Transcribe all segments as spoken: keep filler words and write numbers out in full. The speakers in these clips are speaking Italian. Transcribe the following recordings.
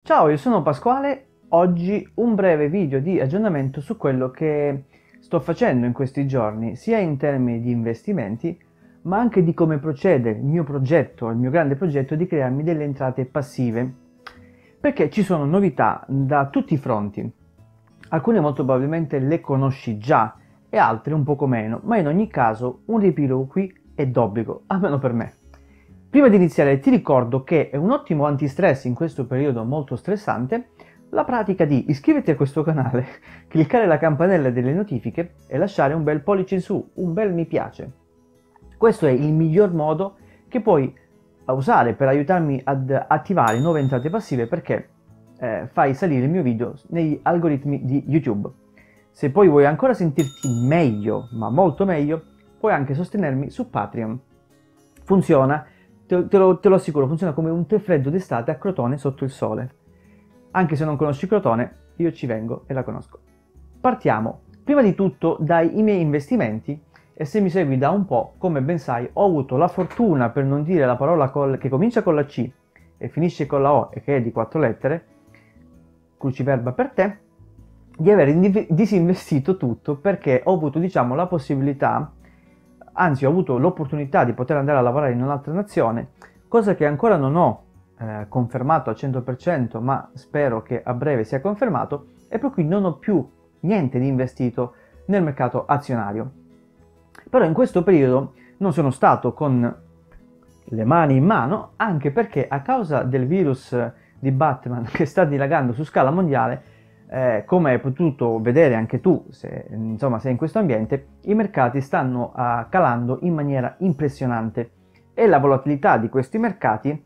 Ciao, io sono Pasquale, oggi un breve video di aggiornamento su quello che sto facendo in questi giorni, sia in termini di investimenti, ma anche di come procede il mio progetto, il mio grande progetto di crearmi delle entrate passive, perché ci sono novità da tutti i fronti. Alcune molto probabilmente le conosci già e altre un poco meno, ma in ogni caso un riepilogo qui è d'obbligo, almeno per me. Prima di iniziare ti ricordo che è un ottimo antistress in questo periodo molto stressante la pratica di iscriverti a questo canale, cliccare la campanella delle notifiche e lasciare un bel pollice in su, un bel mi piace. Questo è il miglior modo che puoi usare per aiutarmi ad attivare nuove entrate passive perché eh, fai salire il mio video negli algoritmi di YouTube. Se poi vuoi ancora sentirti meglio, ma molto meglio, puoi anche sostenermi su Patreon. Funziona. Te, te, lo, te lo assicuro, funziona come un tè freddo d'estate a Crotone sotto il sole. Anche se non conosci Crotone, io ci vengo e la conosco. Partiamo, prima di tutto, dai miei investimenti, e se mi segui da un po', come ben sai, ho avuto la fortuna, per non dire la parola col, che comincia con la C e finisce con la O e che è di quattro lettere, cruciverba per te, di aver disinvestito tutto perché ho avuto, diciamo, la possibilità, anzi ho avuto l'opportunità di poter andare a lavorare in un'altra nazione, cosa che ancora non ho eh, confermato al cento per cento, ma spero che a breve sia confermato, e per cui non ho più niente di investito nel mercato azionario. Però in questo periodo non sono stato con le mani in mano, anche perché a causa del virus di Batman che sta dilagando su scala mondiale, Eh, come hai potuto vedere anche tu, se insomma sei in questo ambiente, i mercati stanno uh, calando in maniera impressionante e la volatilità di questi mercati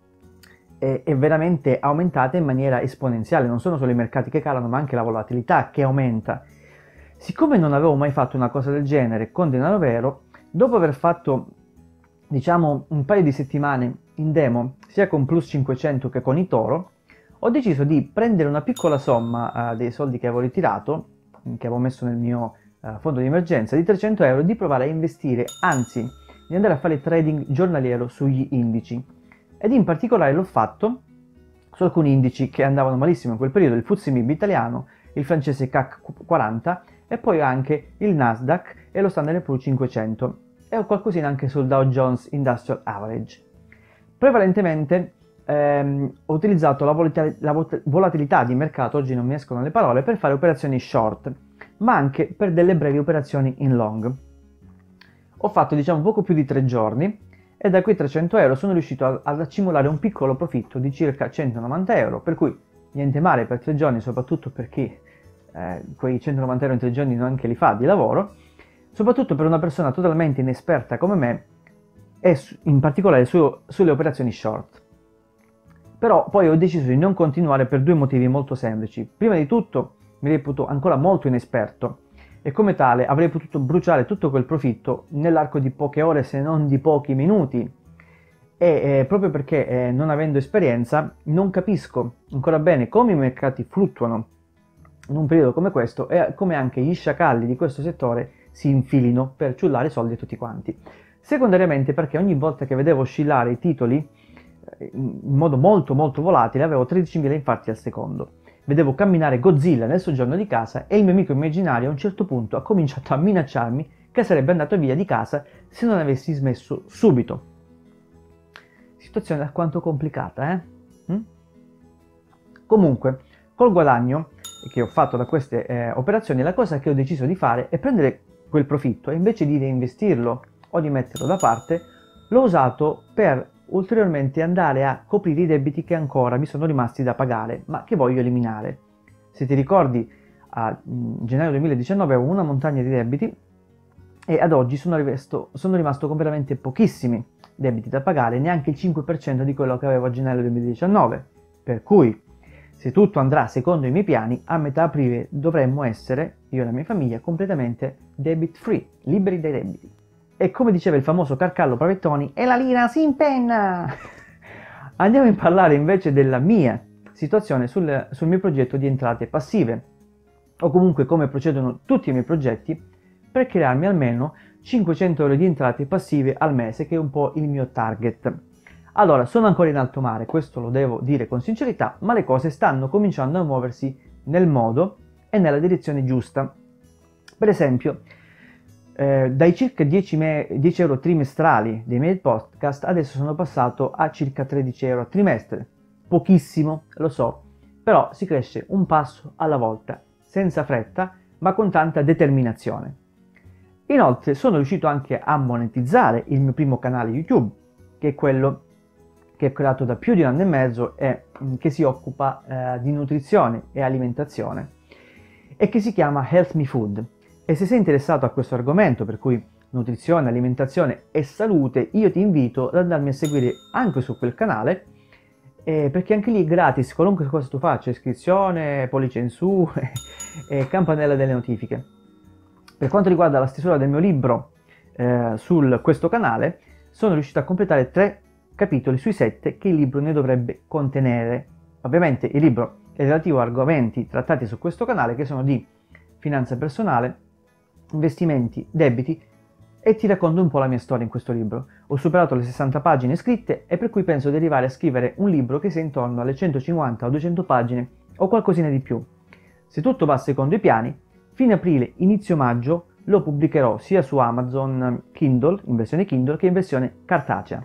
è, è veramente aumentata in maniera esponenziale. Non sono solo i mercati che calano, ma anche la volatilità che aumenta. Siccome non avevo mai fatto una cosa del genere con denaro vero, dopo aver fatto, diciamo, un paio di settimane in demo sia con Plus cinquecento che con eToro, ho deciso di prendere una piccola somma uh, dei soldi che avevo ritirato, che avevo messo nel mio uh, fondo di emergenza, di trecento euro, di provare a investire, anzi di andare a fare trading giornaliero sugli indici. Ed in particolare l'ho fatto su alcuni indici che andavano malissimo in quel periodo, il F T S E M I B italiano, il francese C A C quaranta e poi anche il Nasdaq e lo Standard and Poor's cinquecento, e ho qualcosina anche sul Dow Jones Industrial Average. Prevalentemente Ehm, ho utilizzato la, volatil la volatilità di mercato, oggi non mi escono le parole, per fare operazioni short, ma anche per delle brevi operazioni in long. Ho fatto, diciamo, poco più di tre giorni e da quei trecento euro sono riuscito a, ad accumulare un piccolo profitto di circa centonovanta euro, per cui niente male per tre giorni, soprattutto per chi eh, quei centonovanta euro in tre giorni neanche li fa di lavoro, soprattutto per una persona totalmente inesperta come me e in particolare su, sulle operazioni short. Però poi ho deciso di non continuare per due motivi molto semplici. Prima di tutto mi reputo ancora molto inesperto e come tale avrei potuto bruciare tutto quel profitto nell'arco di poche ore, se non di pochi minuti. E eh, proprio perché eh, non avendo esperienza non capisco ancora bene come i mercati fluttuano in un periodo come questo e come anche gli sciacalli di questo settore si infilino per ciullare soldi a tutti quanti. Secondariamente perché ogni volta che vedevo oscillare i titoli in modo molto molto volatile avevo tredicimila infarti al secondo. Vedevo camminare Godzilla nel soggiorno di casa e il mio amico immaginario a un certo punto ha cominciato a minacciarmi che sarebbe andato via di casa se non avessi smesso subito. Situazione alquanto complicata, eh? Mm? Comunque, col guadagno che ho fatto da queste eh, operazioni, la cosa che ho deciso di fare è prendere quel profitto e invece di reinvestirlo o di metterlo da parte, l'ho usato per ulteriormente andare a coprire i debiti che ancora mi sono rimasti da pagare, ma che voglio eliminare. Se ti ricordi, a gennaio duemiladiciannove avevo una montagna di debiti e ad oggi sono, rivesto, sono rimasto con veramente pochissimi debiti da pagare, neanche il cinque per cento di quello che avevo a gennaio duemiladiciannove. Per cui, se tutto andrà secondo i miei piani, a metà aprile dovremmo essere, io e la mia famiglia, completamente debit free, liberi dai debiti. E come diceva il famoso Carcallo Pavettoni, e la lira si impenna! Andiamo a parlare invece della mia situazione sul, sul mio progetto di entrate passive, o comunque come procedono tutti i miei progetti, per crearmi almeno cinquecento euro di entrate passive al mese, che è un po' il mio target. Allora, sono ancora in alto mare, questo lo devo dire con sincerità, ma le cose stanno cominciando a muoversi nel modo e nella direzione giusta. Per esempio, eh, dai circa dieci, dieci euro trimestrali dei miei podcast, adesso sono passato a circa tredici euro a trimestre. Pochissimo, lo so, però si cresce un passo alla volta, senza fretta, ma con tanta determinazione. Inoltre sono riuscito anche a monetizzare il mio primo canale YouTube, che è quello che ho creato da più di un anno e mezzo e che si occupa eh, di nutrizione e alimentazione e che si chiama Health Me Food. E se sei interessato a questo argomento, per cui nutrizione, alimentazione e salute, io ti invito ad andarmi a seguire anche su quel canale, eh, perché anche lì è gratis, qualunque cosa tu faccia, iscrizione, pollice in su e campanella delle notifiche. Per quanto riguarda la stesura del mio libro eh, su questo canale, sono riuscito a completare tre capitoli sui sette che il libro ne dovrebbe contenere. Ovviamente il libro è relativo a argomenti trattati su questo canale che sono di finanza personale, investimenti, debiti, e ti racconto un po' la mia storia in questo libro. Ho superato le sessanta pagine scritte e per cui penso di arrivare a scrivere un libro che sia intorno alle centocinquanta o duecento pagine o qualcosina di più. Se tutto va secondo i piani, fine aprile, inizio maggio lo pubblicherò sia su Amazon Kindle, in versione Kindle, che in versione cartacea.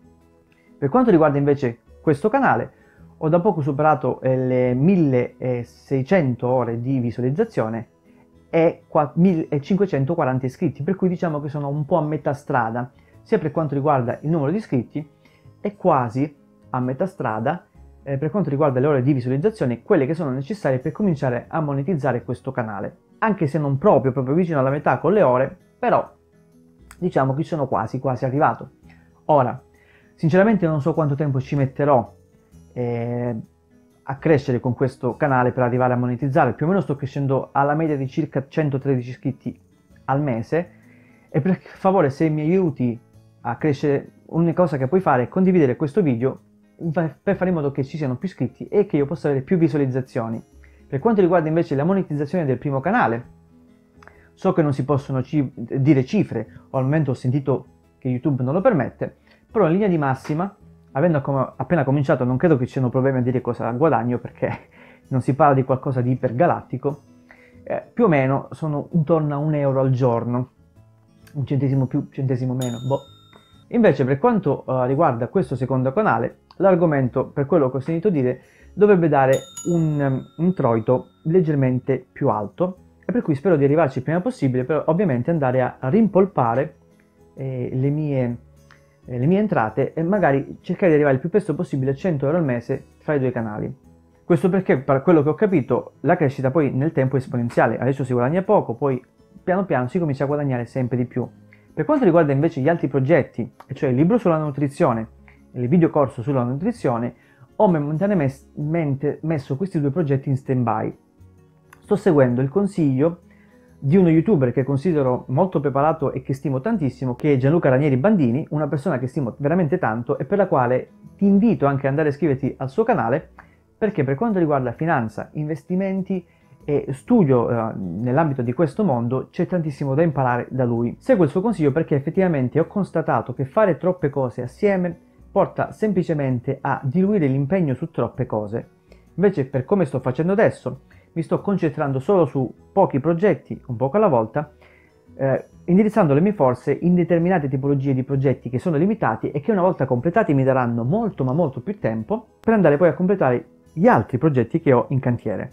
Per quanto riguarda invece questo canale, ho da poco superato eh, le milleseicento ore di visualizzazione e millecinquecentoquaranta iscritti, per cui diciamo che sono un po' a metà strada, sia per quanto riguarda il numero di iscritti e quasi a metà strada eh, per quanto riguarda le ore di visualizzazione, quelle che sono necessarie per cominciare a monetizzare questo canale. Anche se non proprio, proprio vicino alla metà con le ore, però diciamo che sono quasi, quasi arrivato. Ora, sinceramente non so quanto tempo ci metterò eh, a crescere con questo canale per arrivare a monetizzare. Più o meno sto crescendo alla media di circa centotredici iscritti al mese e per favore, se mi aiuti a crescere, l'unica cosa che puoi fare è condividere questo video per fare in modo che ci siano più iscritti e che io possa avere più visualizzazioni. Per quanto riguarda invece la monetizzazione del primo canale, so che non si possono ci dire cifre, o al momento ho sentito che YouTube non lo permette, però in linea di massima, avendo com appena cominciato, non credo che ci siano problemi a dire cosa guadagno, perché non si parla di qualcosa di ipergalattico, eh, più o meno sono intorno a un euro al giorno, un centesimo più, centesimo meno, boh. Invece per quanto uh, riguarda questo secondo canale, l'argomento, per quello che ho sentito dire, dovrebbe dare un um, introito leggermente più alto, e per cui spero di arrivarci il prima possibile, però ovviamente andare a, a rimpolpare eh, le mie... le mie entrate e magari cercare di arrivare il più presto possibile a cento euro al mese fra i due canali. Questo perché, per quello che ho capito, la crescita poi nel tempo è esponenziale. Adesso si guadagna poco, poi piano piano si comincia a guadagnare sempre di più. Per quanto riguarda invece gli altri progetti, cioè il libro sulla nutrizione e il videocorso sulla nutrizione, ho momentaneamente messo questi due progetti in stand-by. Sto seguendo il consiglio di uno youtuber che considero molto preparato e che stimo tantissimo, che è Gianluca Ranieri Bandini, una persona che stimo veramente tanto e per la quale ti invito anche ad andare a iscriverti al suo canale, perché per quanto riguarda finanza, investimenti e studio eh, nell'ambito di questo mondo c'è tantissimo da imparare da lui. Seguo il suo consiglio perché effettivamente ho constatato che fare troppe cose assieme porta semplicemente a diluire l'impegno su troppe cose. Invece, per come sto facendo adesso, mi sto concentrando solo su pochi progetti, un poco alla volta, eh, indirizzando le mie forze in determinate tipologie di progetti che sono limitati e che una volta completati mi daranno molto ma molto più tempo per andare poi a completare gli altri progetti che ho in cantiere.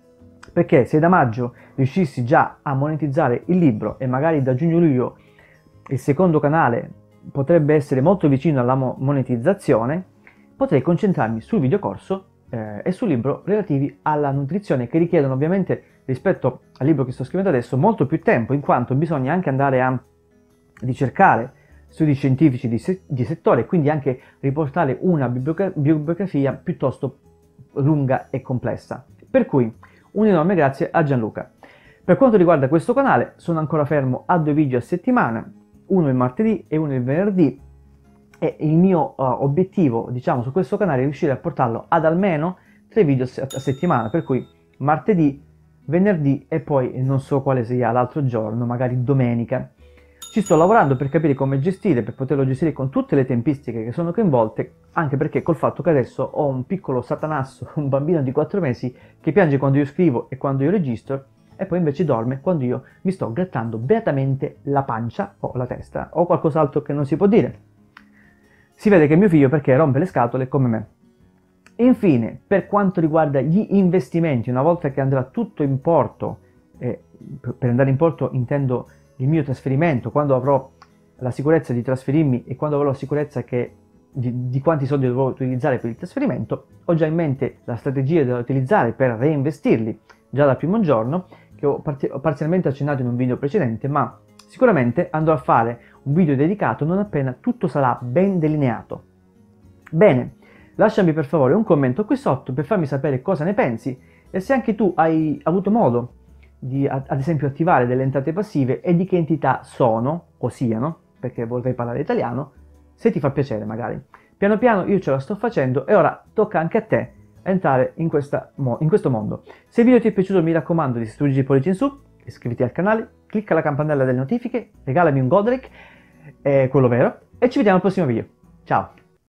Perché se da maggio riuscissi già a monetizzare il libro e magari da giugno-luglio il secondo canale potrebbe essere molto vicino alla mo monetizzazione, potrei concentrarmi sul videocorso Eh, e sul libro relativi alla nutrizione, che richiedono ovviamente, rispetto al libro che sto scrivendo adesso, molto più tempo, in quanto bisogna anche andare a ricercare studi scientifici di, se di settore e quindi anche riportare una bibliogra bibliografia piuttosto lunga e complessa. Per cui un enorme grazie a Gianluca. Per quanto riguarda questo canale, sono ancora fermo a due video a settimana, uno il martedì e uno il venerdì. E il mio uh, obiettivo, diciamo, su questo canale è riuscire a portarlo ad almeno tre video a settimana, per cui martedì, venerdì e poi non so quale sia l'altro giorno, magari domenica. Ci sto lavorando per capire come gestire, per poterlo gestire con tutte le tempistiche che sono coinvolte, anche perché col fatto che adesso ho un piccolo satanasso, un bambino di quattro mesi, che piange quando io scrivo e quando io registro, e poi invece dorme quando io mi sto grattando beatamente la pancia o la testa o qualcos'altro che non si può dire. Si vede che è mio figlio perché rompe le scatole come me. Infine, per quanto riguarda gli investimenti, una volta che andrà tutto in porto, eh, per andare in porto intendo il mio trasferimento, quando avrò la sicurezza di trasferirmi e quando avrò la sicurezza che, di, di quanti soldi dovrò utilizzare per il trasferimento, ho già in mente la strategia da utilizzare per reinvestirli già dal primo giorno, che ho, parzi- ho parzialmente accennato in un video precedente, ma sicuramente andrò a fare un video dedicato non appena tutto sarà ben delineato. Bene, lasciami per favore un commento qui sotto per farmi sapere cosa ne pensi e se anche tu hai avuto modo di ad esempio attivare delle entrate passive e di che entità sono o siano, perché vorrei parlare italiano, se ti fa piacere magari. Piano piano io ce la sto facendo e ora tocca anche a te entrare in, questa, in questo mondo. Se il video ti è piaciuto mi raccomando di stringere il pollice in su, iscriviti al canale, clicca la campanella delle notifiche, regalami un Godric, eh, quello vero, e ci vediamo al prossimo video. Ciao!